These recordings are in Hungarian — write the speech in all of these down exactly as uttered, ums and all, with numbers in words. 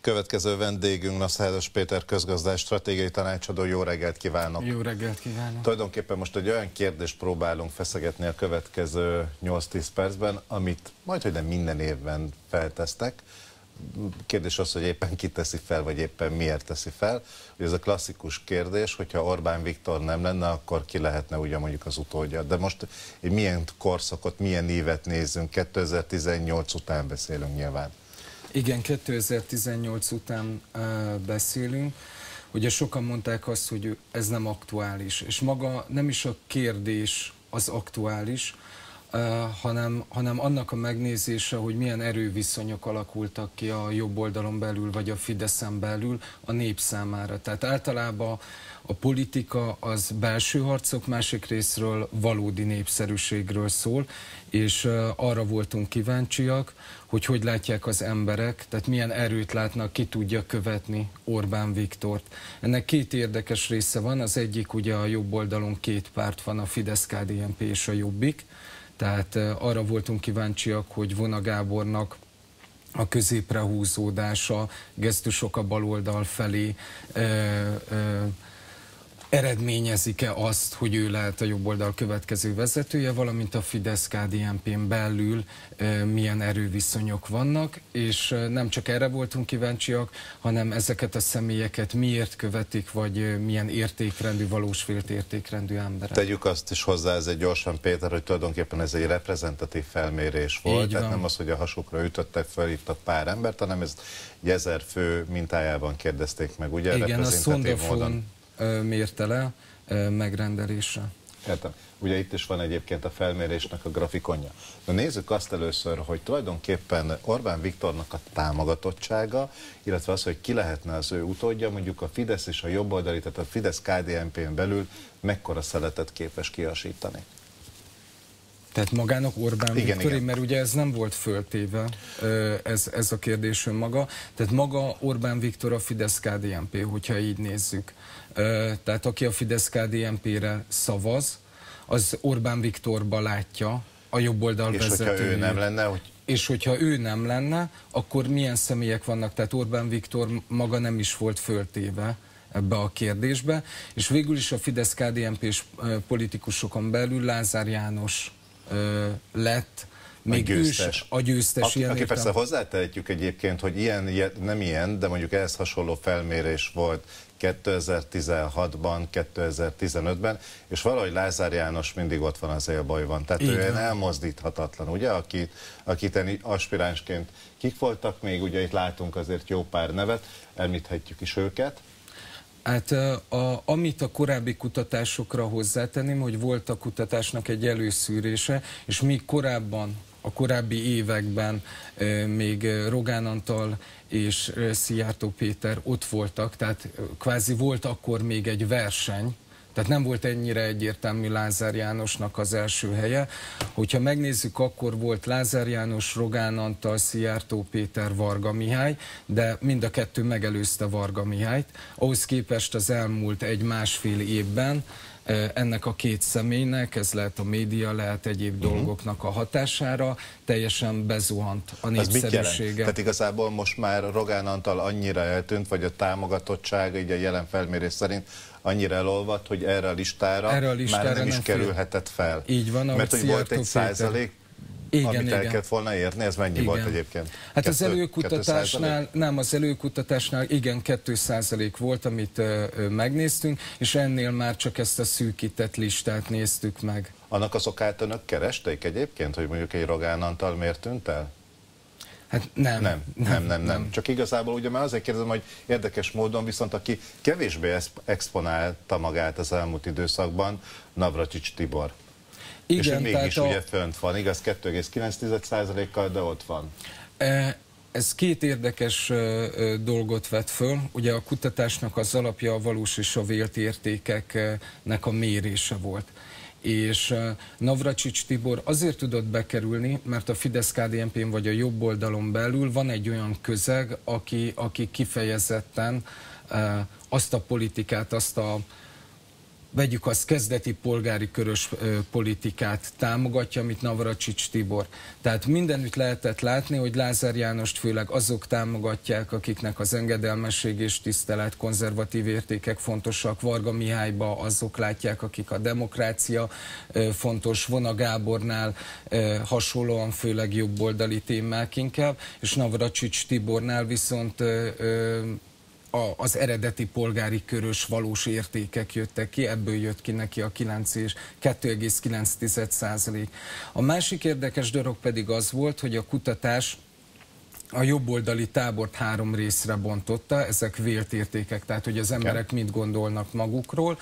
Következő vendégünk Naszáros Péter közgazdás, stratégiai tanácsadó. Jó reggelt kívánok! Jó reggelt kívánok! Tulajdonképpen most egy olyan kérdést próbálunk feszegetni a következő nyolc-tíz percben, amit majdhogy nem minden évben feltesztek. Kérdés az, hogy éppen ki teszi fel, vagy éppen miért teszi fel. Ugye ez a klasszikus kérdés, hogyha Orbán Viktor nem lenne, akkor ki lehetne ugye mondjuk az utódja. De most milyen korszakot, milyen évet nézzünk, kétezer-tizennyolc után beszélünk nyilván. Igen, kétezer-tizennyolc után uh, beszélünk. Ugye sokan mondták azt, hogy ez nem aktuális, és maga nem is a kérdés az aktuális, uh, hanem, hanem annak a megnézése, hogy milyen erőviszonyok alakultak ki a jobb oldalon belül, vagy a Fideszen belül a nép számára. Tehát általában a politika az belső harcok, másik részről valódi népszerűségről szól, és uh, arra voltunk kíváncsiak, hogy hogy látják az emberek, tehát milyen erőt látnak, ki tudja követni Orbán Viktort. Ennek két érdekes része van, az egyik ugye a jobb oldalon két párt van, a Fidesz-ká dé en pé és a Jobbik, tehát uh, arra voltunk kíváncsiak, hogy Vona Gábornak a középre húzódása, gesztusok a baloldal felé uh, uh, eredményezik-e azt, hogy ő lehet a jobb oldal következő vezetője, valamint a Fidesz-ká dé en pén belül e, milyen erőviszonyok vannak, és e, nem csak erre voltunk kíváncsiak, hanem ezeket a személyeket miért követik, vagy e, milyen értékrendű, valósvélt értékrendű emberek. Tegyük azt is hozzá, ez egy gyorsan, Péter, hogy tulajdonképpen ez egy reprezentatív felmérés volt, tehát nem az, hogy a hasukra ütöttek, felhívtak pár embert, hanem ezt egy ezer fő mintájában kérdezték meg, ugye? Igen, a Sondafon mérte le megrendelésre. Értem. Ugye itt is van egyébként a felmérésnek a grafikonja. De nézzük azt először, hogy tulajdonképpen Orbán Viktornak a támogatottsága, illetve az, hogy ki lehetne az ő utódja, mondjuk a Fidesz és a jobboldali, tehát a Fidesz-ká dé en pén belül mekkora szeletet képes kiasítani. Tehát magának Orbán igen, Viktor, igen. mert ugye ez nem volt föltéve, ez, ez a kérdés önmaga. Tehát maga Orbán Viktor a Fidesz-ká dé en pé, hogyha így nézzük. Tehát aki a Fidesz-ká dé en pére szavaz, az Orbán Viktorba látja a jobb oldal és vezetőjét. Hogyha ő nem lenne, hogy... És hogyha ő nem lenne, akkor milyen személyek vannak? Tehát Orbán Viktor maga nem is volt föltéve ebbe a kérdésbe, és végül is a Fidesz-ká dé en pés politikusokon belül Lázár János lett, még a győztes. Ős, a győztes. Aki, aki persze hozzátehetjük egyébként, hogy ilyen, nem ilyen, de mondjuk ehhez hasonló felmérés volt kétezer-tizenhatban, kétezer-tizenötben, és valahogy Lázár János mindig ott van az élbajban. Tehát ő ilyen elmozdíthatatlan, ugye, akit, akit aspiránsként kik voltak még, ugye itt látunk azért jó pár nevet, említhetjük is őket. Hát a, amit a korábbi kutatásokra hozzátenném, hogy volt a kutatásnak egy előszűrése, és még korábban, a korábbi években e, még Rogán Antal és e, Szijjártó Péter ott voltak, tehát kvázi volt akkor még egy verseny, tehát nem volt ennyire egyértelmű Lázár Jánosnak az első helye. Hogyha megnézzük, akkor volt Lázár János, Rogán Antal, Szijjártó Péter, Varga Mihály, de mind a kettő megelőzte Varga Mihályt. Ahhoz képest az elmúlt egy-másfél évben ennek a két személynek, ez lehet a média, lehet egyéb uh-huh. dolgoknak a hatására, teljesen bezuhant a népszerűsége. Tehát igazából most már Rogán Antal annyira eltűnt, vagy a támogatottsága, így a jelen felmérés szerint annyira elolvadt, hogy erre a listára, erre a listára már nem, nem is fél. kerülhetett fel. Így van, mert hogy volt egy százalék, igen, amit igen. el kellett volna érni, ez mennyi igen. volt egyébként? Hát Kettő, az előkutatásnál, nem, az előkutatásnál igen, két százalék volt, amit ö, ö, megnéztünk, és ennél már csak ezt a szűkített listát néztük meg. Annak az okát önök keresték egyébként, hogy mondjuk egy Rogán Antal miért tűnt el? Hát nem. Nem, nem, nem, nem, nem. Csak igazából ugye már azért kérdezem, hogy érdekes módon viszont aki kevésbé exponálta magát az elmúlt időszakban, Navracsics Tibor. Igen, és ő mégis a... ugye fönt van, igaz, kettő egész kilenc százalékkal, de ott van. Ez két érdekes dolgot vet föl. Ugye a kutatásnak az alapja a valós és a vélt értékeknek a mérése volt. És Navracsics Tibor azért tudott bekerülni, mert a Fidesz-ká dé en pén vagy a jobb oldalon belül van egy olyan közeg, aki, aki kifejezetten azt a politikát, azt a vegyük azt, kezdeti polgári körös ö, politikát támogatja, mint Navracsics Tibor. Tehát mindenütt lehetett látni, hogy Lázár Jánost főleg azok támogatják, akiknek az engedelmesség és tisztelet, konzervatív értékek fontosak. Varga Mihályba azok látják, akik a demokrácia ö, fontos, Vona Gábornál ö, hasonlóan főleg jobboldali témák inkább, és Navracsics Tibornál viszont ö, ö, az eredeti polgári körös valós értékek jöttek ki, ebből jött ki neki a kettő egész kilenc százalék. A másik érdekes dolog pedig az volt, hogy a kutatás a jobboldali tábort három részre bontotta, ezek vélt értékek, tehát hogy az emberek mit gondolnak magukról.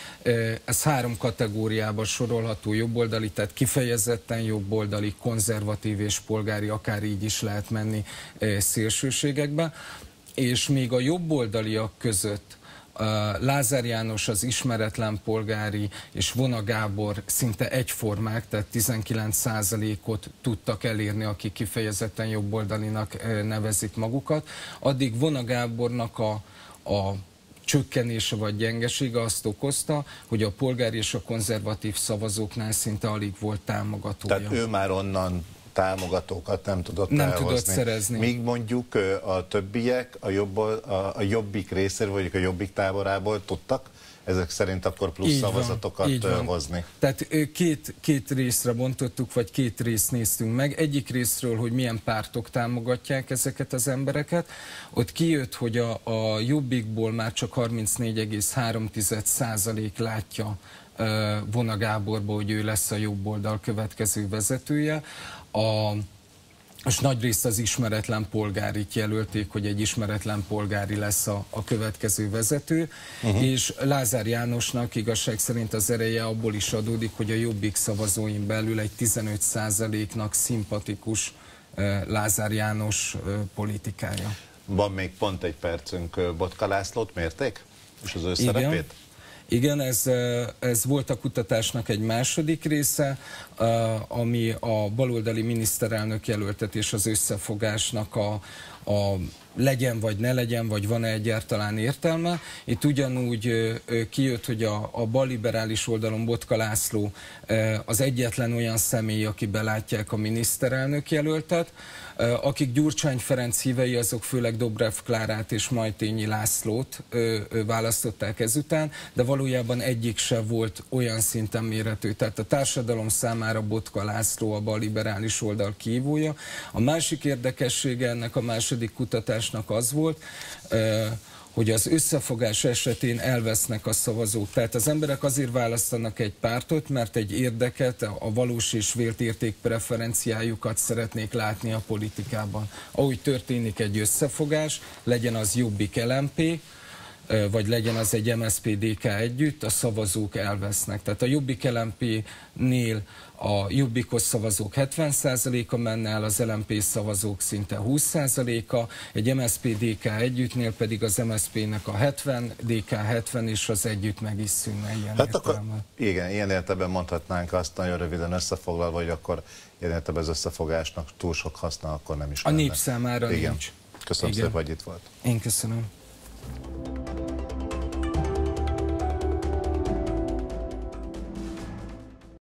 Ez három kategóriába sorolható: jobboldali, tehát kifejezetten jobboldali, konzervatív és polgári, akár így is lehet menni szélsőségekbe. És még a jobboldaliak között uh, Lázár János, az ismeretlen polgári és Vona Gábor szinte egyformák, tehát tizenkilenc százalékot tudtak elérni, akik kifejezetten jobboldalinak uh, nevezik magukat. Addig Vona Gábornak a, a csökkenése vagy gyengesége azt okozta, hogy a polgári és a konzervatív szavazóknál szinte alig volt támogatója. Tehát ő már onnan támogatókat nem tudott nem elhozni. tudott szerezni. Míg mondjuk a többiek a, jobb, a, a jobbik részéről, vagy a jobbik táborából tudtak ezek szerint akkor plusz így szavazatokat van, hozni. Tehát két, két részre bontottuk, vagy két részt néztünk meg. Egyik részről, hogy milyen pártok támogatják ezeket az embereket. Ott kijött, hogy a, a jobbikból már csak harmincnégy egész három százalék látja Vona Gáborba, hogy ő lesz a jobb oldal következő vezetője. A, és nagyrészt az ismeretlen polgárit jelölték, hogy egy ismeretlen polgári lesz a, a következő vezető, uh-huh. és Lázár Jánosnak igazság szerint az ereje abból is adódik, hogy a Jobbik szavazóin belül egy tizenöt százaléknak szimpatikus uh, Lázár János uh, politikája. Van még pont egy percünk. Botka Lászlót mérték? És az ő szerepét? Igen, ez, ez volt a kutatásnak egy második része, ami a baloldali miniszterelnök jelöltetés az összefogásnak a, a legyen vagy ne legyen, vagy van-e egyáltalán értelme. Itt ugyanúgy kijött, hogy a, a balliberális oldalon Botka László az egyetlen olyan személy, aki belátják a miniszterelnök jelöltet. Akik Gyurcsány Ferenc hívei, azok főleg Dobrev Klárát és Majtényi Lászlót ö, ö, választották ezután, de valójában egyik se volt olyan szinten mérhető. Tehát a társadalom számára Botka László a balliberális oldal kihívója. A másik érdekessége ennek a második kutatásnak az volt, ö, hogy az összefogás esetén elvesznek a szavazók. Tehát az emberek azért választanak egy pártot, mert egy érdeket, a valós és vélt értékpreferenciájukat szeretnék látni a politikában. Ahogy történik egy összefogás, legyen az Jobbik el em pé, vagy legyen az egy em es zé pé dé ká együtt, a szavazók elvesznek. Tehát a Jobbik el em pé-nél a Jobbikos szavazók hetven százaléka menne el, az el em pé szavazók szinte húsz százaléka, egy em es zé pé dé ká együttnél pedig az em es zé pé-nek a hetven, dé ká hetven és az együtt meg is szűnne ilyen hát akkor, igen, ilyen értelemben mondhatnánk azt nagyon röviden összefoglalva, hogy akkor ilyen értelemben az összefogásnak túl sok haszna akkor nem is a lenne. nép számára igen. nincs. Köszönöm igen. szépen, hogy itt volt. Én köszönöm.